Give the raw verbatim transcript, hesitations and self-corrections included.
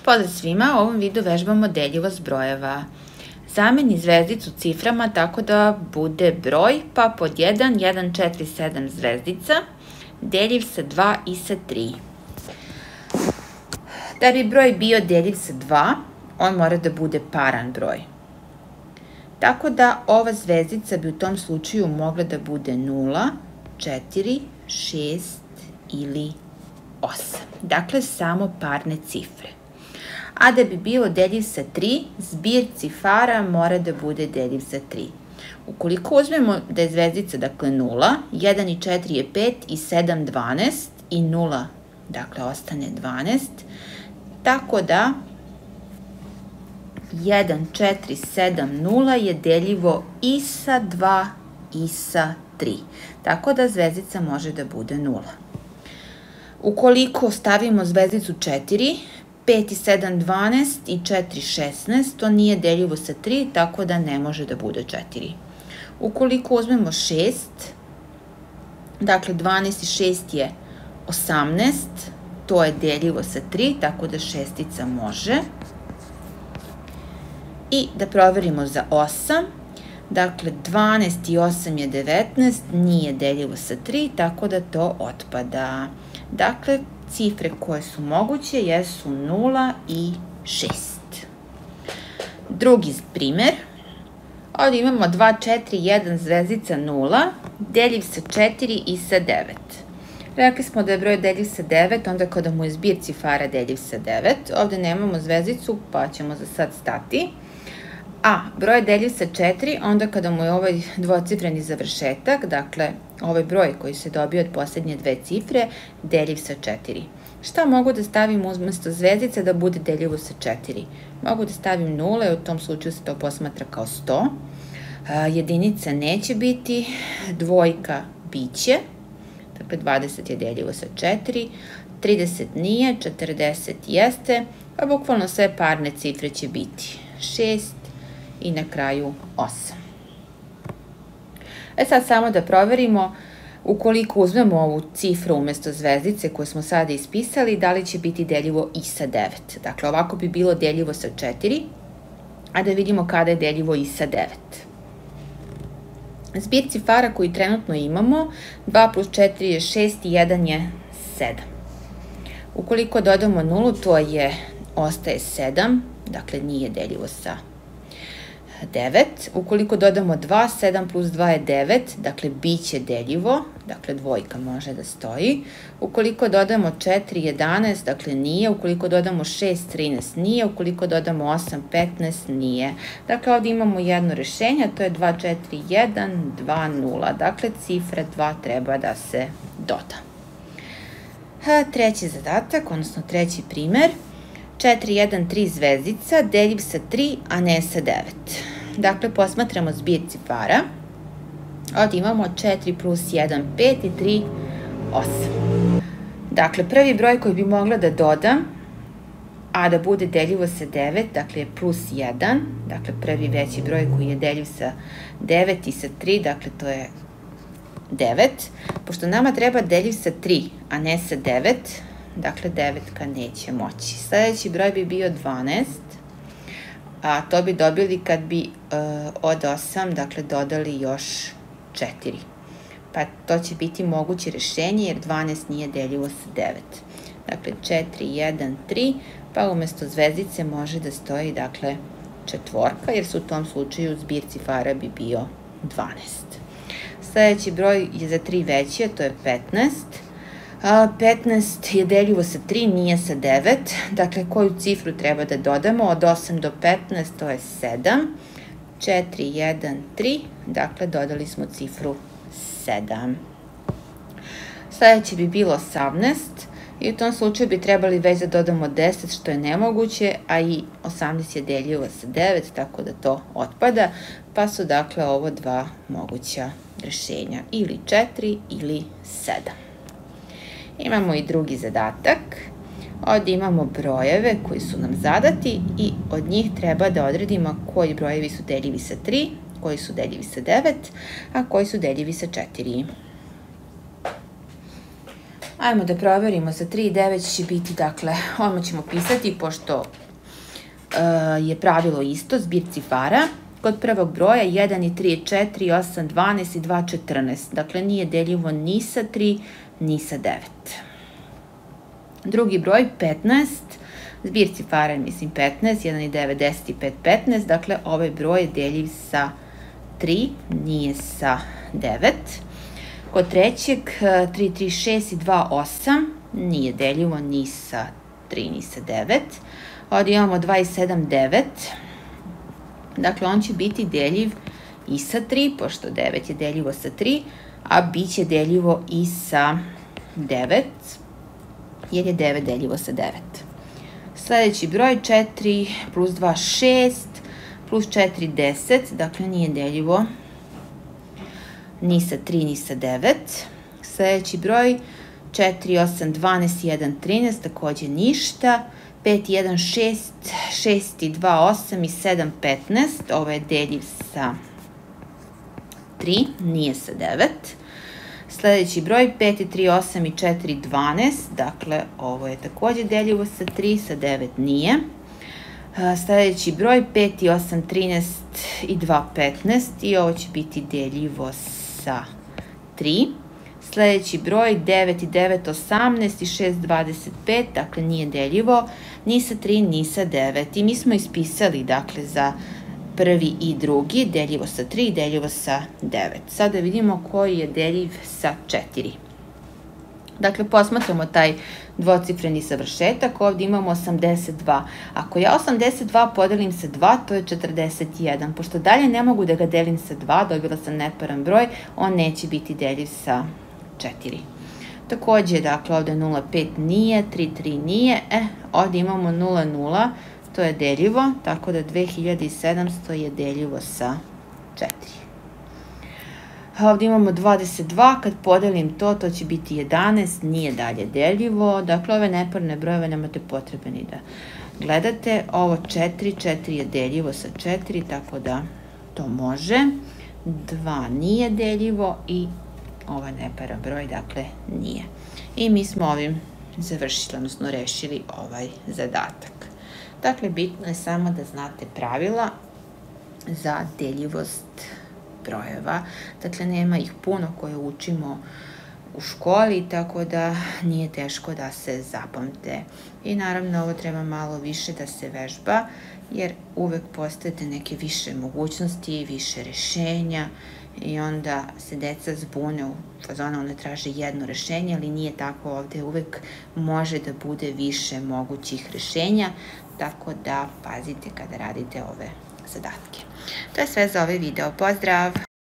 Pozdrav svima, u ovom videu vežbamo deljivost brojeva. Zameni zvezdicu ciframa tako da bude broj, pa pod jedan, jedan, četiri, sedam zvezdica, deljiv sa dva i sa tri. Da bi broj bio deljiv sa dva, on mora da bude paran broj. Tako da ova zvezdica bi u tom slučaju mogla da bude nula, četiri, šest ili osam. Dakle, samo parne cifre. A da bi bilo deljiv sa tri, zbir cifara mora da bude deljiv sa tri. Ukoliko uzmemo da je zvezdica, dakle, nula, jedan i četiri je pet i sedam dvanaest i nula, dakle, ostane dvanaest, tako da jedan, četiri, sedam, nula je deljivo i sa dva i sa tri. Tako da zvezdica može da bude nula. Ukoliko stavimo zvezdicu četiri, pet i sedam dvanaest i četiri šesnaest, to nije deljivo sa tri, tako da ne može da bude četiri. Ukoliko uzmemo šest, dakle dvanaest i šest je osamnaest, to je deljivo sa tri, tako da šestica može. I da proverimo za osam, dakle dvanaest i osam je devetnaest, nije deljivo sa tri, tako da to otpada. Dakle, cifre koje su moguće jesu nula i šest. Drugi primer. Ovdje imamo dva, četiri, jedan, zvezdica, nula, deljiv sa četiri i sa devet. Rekli smo da je broj deljiv sa devet, onda kada mu je zbir cifara deljiv sa devet. Ovdje nemamo zvezdicu, pa ćemo za sad stati. A broj je deljiv sa četiri, onda kada mu je ovaj dvocifreni završetak, dakle ovaj broj koji se dobio od posljednje dve cifre, deljiv sa četiri. Šta mogu da stavim umjesto zvezdice da bude deljivo sa četiri? Mogu da stavim nule, u tom slučaju se to posmatra kao sto. Jedinica neće biti, dvojka biće, dakle dvadeset je deljivo sa četiri, trideset nije, četrdeset jeste, pa bukvalno sve parne cifre će biti šest, i na kraju osam. E sad samo da proverimo, ukoliko uzmemo ovu cifru umjesto zvezdice koju smo sada ispisali, da li će biti deljivo i sa devet. Dakle, ovako bi bilo deljivo sa četiri, a da vidimo kada je deljivo i sa devet. Zbir cifara koji trenutno imamo, dva plus četiri je šest i jedan je sedam. Ukoliko dodamo nulu, to je, ostaje sedam, dakle nije deljivo sa devet. Ukoliko dodamo dva, sedam plus dva je devet, dakle bit će deljivo, dakle dvojka može da stoji. Ukoliko dodamo četiri, jedanaest, dakle nije. Ukoliko dodamo šest, trinaest, nije. Ukoliko dodamo osam, petnaest, nije. Dakle, ovdje imamo jedno rešenje, to je dva, četiri, jedan, dva, nula. Dakle, cifra dva treba da se doda. Treći zadatak, odnosno treći primer. četiri, jedan, tri zvezdica, deljiv sa tri, a ne sa devet. Dakle, posmatramo zbir cifara. Ovdje imamo četiri plus jedan, pet i tri, osam. Dakle, prvi broj koji bi mogla da dodam, a da bude deljivo sa devet, dakle je plus jedan, dakle prvi veći broj koji je deljiv sa devet i sa tri, dakle to je devet. Pošto nama treba deljiv sa tri, a ne sa devet, dakle devetka neće moći. Sljedeći broj bi bio dvanaest, a to bi dobili kad bi uh, od osam, dakle, dodali još četiri. Pa to će biti moguće rešenje jer dvanaest nije deljivo sa devet. Dakle, četiri, jedan, tri, pa umjesto zvezdice može da stoji, dakle, četvorka, jer su u tom slučaju zbir cifara bi bio dvanaest. Sljedeći broj je za tri veći, a to je petnaest. petnaest je deljivo sa tri, nije sa devet. Dakle, koju cifru treba da dodamo? Od osam do petnaest, to je sedam. četiri, jedan, tri. Dakle, dodali smo cifru sedam. Sljedeće bi bilo osamnaest. I u tom slučaju bi trebali već da dodamo deset, što je nemoguće, a i osamnaest je deljivo sa devet, tako da to otpada. Pa su, dakle, ovo dva moguća rešenja. Ili četiri ili sedam. Imamo i drugi zadatak. Ovdje imamo brojeve koji su nam zadati i od njih treba da odredimo koji brojevi su deljivi sa tri, koji su deljivi sa devet, a koji su deljivi sa četiri. Ajmo da proverimo, za tri i devet će biti, dakle, odmah ćemo pisati, pošto je pravilo isto, zbir cifara. Kod prvog broja jedan i tri je četiri, osam, dvanaest i dva, četrnaest. Dakle, nije deljivo ni sa tri, ni sa devet. Drugi broj, petnaest, zbir cifara je, mislim, petnaest, jedan i devet, deset i pet, petnaest. Dakle, ovaj broj je deljiv sa tri, nije sa devet. Kod trećeg, tri, tri, šest i dva, osam, nije deljivo ni sa tri, ni sa devet. Ovdje imamo dva i sedam, devet. Dakle, on će biti deljiv i sa tri, pošto devet je deljivo sa tri, a bit će deljivo i sa devet, jer je devet deljivo sa devet. Sljedeći broj, četiri plus dva, šest, plus četiri, deset. Dakle, nije deljivo ni sa tri, ni sa devet. Sljedeći broj, četiri, osam, dvanaest, jedan, trinaest, takođe ništa. pet, jedan, šest, šest i dva, osam i sedam, petnaest. Ovo je deljiv sa tri, nije sa devet. Sljedeći broj, pet i tri, osam i četiri, dvanaest. Dakle, ovo je takođe deljivo sa tri, sa devet nije. Sljedeći broj, pet i osam, trinaest i dva, petnaest. I ovo će biti deljivo sa tri. Sljedeći broj, devet i devet, osamnaest i šest, dvadeset pet, dakle nije deljivo ni sa tri, ni sa devet. I mi smo ispisali, dakle, za prvi i drugi, deljivo sa tri, deljivo sa devet. Sada vidimo koji je deljiv sa četiri. Dakle, posmatramo taj dvocifreni završetak. Ovdje imamo osamdeset dva. Ako ja osamdeset dva podelim sa dva, to je četrdeset jedan. Pošto dalje ne mogu da ga delim sa dva, dobila sam neparan broj, on neće biti deljiv sa četiri. Takođe, dakle, ovde nula pet nije, tri tri nije, e, ovde imamo nula nula, to je deljivo, tako da dve hiljade sedamsto je deljivo sa četiri. Ovde imamo dvadeset dva, kad podelim to, to će biti jedanaest, nije dalje deljivo, dakle, ove neparne brojeve nemate potrebe ni da gledate. Ovo četiri, četiri je deljivo sa četiri, tako da to može. dva nije deljivo i ovaj neparan broj, dakle, nije. I mi smo ovim završili, odnosno rešili ovaj zadatak. Dakle, bitno je samo da znate pravila za deljivost brojeva. Dakle, nema ih puno koje učimo u školi, tako da nije teško da se zapamte. I naravno, ovo treba malo više da se vežba, jer uvek postojete neke više mogućnosti, više rešenja, i onda se deca zbune u fazonu, one traže jedno rešenje, ali nije tako ovde, uvek može da bude više mogućih rešenja, tako da pazite kada radite ove zadatke. To je sve za ovaj video. Pozdrav!